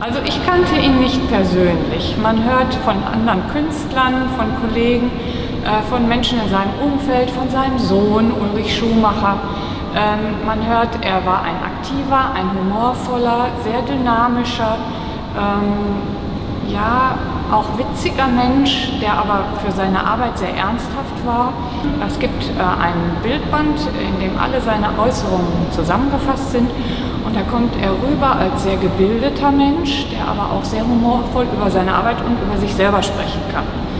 Also ich kannte ihn nicht persönlich. Man hört von anderen Künstlern, von Kollegen, von Menschen in seinem Umfeld, von seinem Sohn Ulrich Schumacher. Man hört, er war ein aktiver, ein humorvoller, sehr dynamischer, ja, auch witziger Mensch, der aber für seine Arbeit sehr ernsthaft war. Es gibt ein Bildband, in dem alle seine Äußerungen zusammengefasst sind. Und da kommt er rüber als sehr gebildeter Mensch, der aber auch sehr humorvoll über seine Arbeit und über sich selber sprechen kann.